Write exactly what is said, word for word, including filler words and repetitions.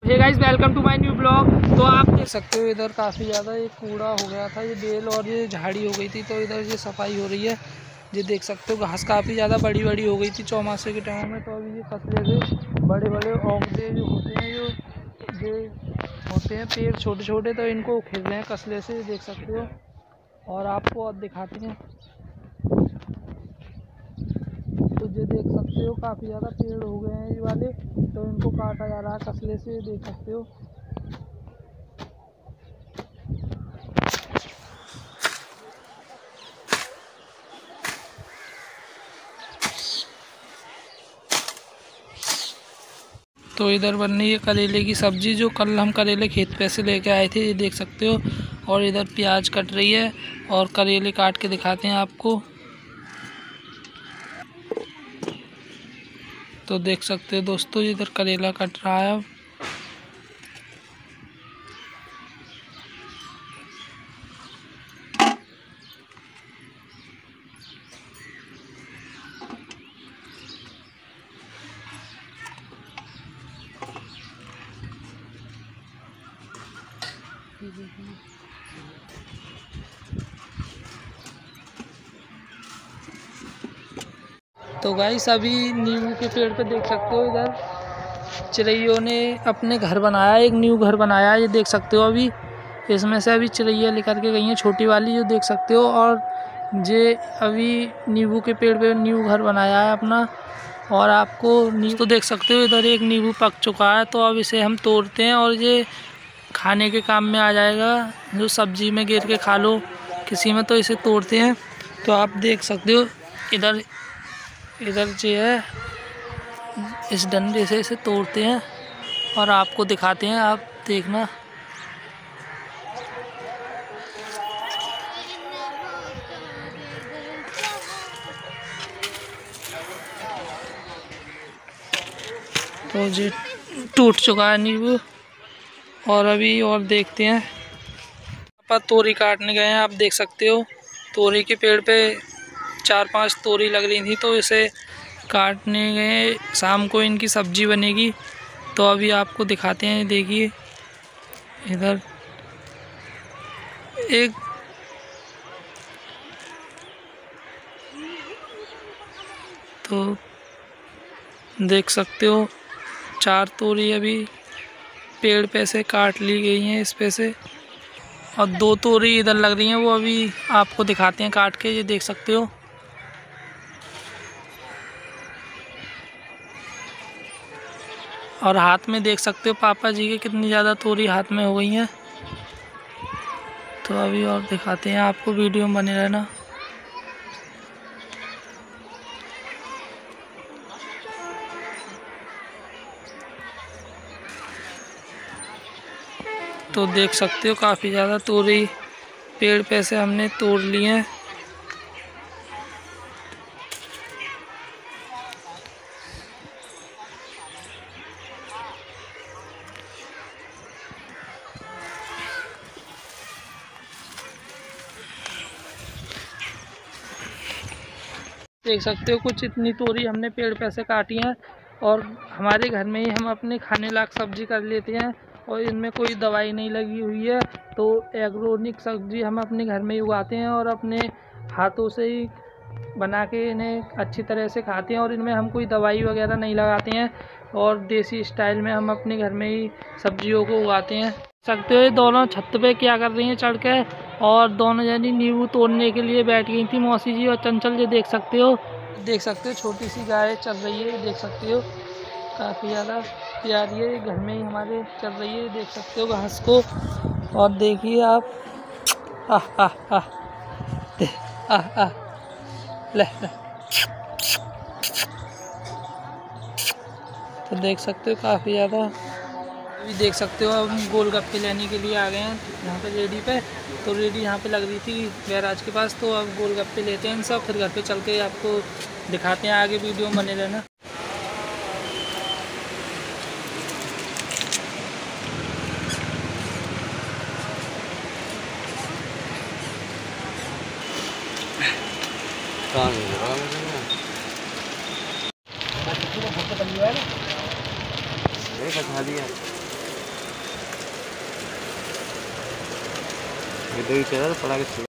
Hey guys, welcome to my new blog. तो आप देख सकते हो इधर काफ़ी ज़्यादा ये कूड़ा हो गया था, ये बेल और ये झाड़ी हो गई थी, तो इधर ये सफाई हो रही है। ये देख सकते हो घास काफ़ी ज़्यादा बड़ी बड़ी हो गई थी चौमासे के टाइम में। तो अभी ये फसले से बड़े बड़े औंगते जो होते हैं, जो ये होते हैं पेड़ छोटे छोटे, तो इनको खेल रहे हैं कसले से, देख सकते हो। और आपको और दिखाते हैं, तो ये देख सकते हो काफ़ी ज़्यादा पेड़ हो गए हैं ये वाले, तो इनको काटा जा रहा है कसले से, देख सकते हो। तो इधर बन रही है करेले की सब्ज़ी, जो कल हम करेले खेत पे से लेके आए थे, ये देख सकते हो। और इधर प्याज कट रही है और करेले काट के दिखाते हैं आपको। तो देख सकते हो दोस्तों, इधर करेला कट रहा है। तो गाइस, अभी नींबू के पेड़ पे देख सकते हो, इधर चिड़ैयों ने अपने घर बनाया, एक न्यू घर बनाया है, ये देख सकते हो। अभी इसमें से अभी चिड़ैया लेकर के गई हैं, छोटी वाली, जो देख सकते हो। और ये अभी नींबू के पेड़ पे न्यू घर बनाया है अपना। और आपको नींबू तो देख सकते हो, इधर एक नींबू पक चुका है, तो अब इसे हम तोड़ते हैं और ये खाने के काम में आ जाएगा। जो सब्जी में गिर के खा लो किसी में, तो इसे तोड़ते हैं। तो आप देख सकते हो, इधर इधर जो है इस डंडे से इसे तोड़ते हैं और आपको दिखाते हैं, आप देखना। तो ये टूट चुका है नींबू। और अभी और देखते हैं, पापा तोरी काटने गए हैं, आप देख सकते हो। तोरी के पेड़ पे चार पांच तोरी लग रही थी, तो इसे काटने गए, शाम को इनकी सब्जी बनेगी। तो अभी आपको दिखाते हैं, देखिए इधर एक तो देख सकते हो चार तोरी अभी पेड़ पे से काट ली गई हैं इस पे से, और दो तोरी इधर लग रही हैं, वो अभी आपको दिखाते हैं काट के, ये देख सकते हो। और हाथ में देख सकते हो पापा जी के कितनी ज़्यादा तोरी हाथ में हो गई हैं। तो अभी और दिखाते हैं आपको, वीडियो में बने रहना। तो देख सकते हो काफ़ी ज़्यादा तोरी पेड़ पे से हमने तोड़ ली हैं। देख सकते हो कुछ इतनी तोरी हमने पेड़ पे से काटी हैं, और हमारे घर में ही हम अपने खाने लायक सब्जी कर लेते हैं, और इनमें कोई दवाई नहीं लगी हुई है। तो एग्रोनिक सब्जी हम अपने घर में ही उगाते हैं और अपने हाथों से ही बना के इन्हें अच्छी तरह से खाते हैं, और इनमें हम कोई दवाई वगैरह नहीं लगाते हैं, और देसी स्टाइल में हम अपने घर में ही सब्जियों को उगाते हैं। सकते हो ये दोनों छत पे क्या कर रही हैं चढ़ के, और दोनों जनी नींबू तोड़ने के लिए बैठ गई थी, मौसी जी और चंचल जी, देख सकते हो। देख सकते हो छोटी सी गाय चल रही है, देख सकते हो काफ़ी ज़्यादा प्यारी है, घर में ही हमारे चल रही है, देख सकते हो घास को। और देखिए आप, आह आह आह आह आह ले ले। तो देख सकते हो काफ़ी ज़्यादा। अभी देख सकते हो हम गोलगप्पे लेने के लिए आ गए हैं यहाँ पे रेडी पे। तो रेडी यहाँ पे लग रही थी बैराज के पास, तो अब गोलगप्पे लेते हैं इन सब, फिर घर पे चल के आपको दिखाते हैं, आगे वीडियो में बने रहना। दिया इधर ही चला पड़ा के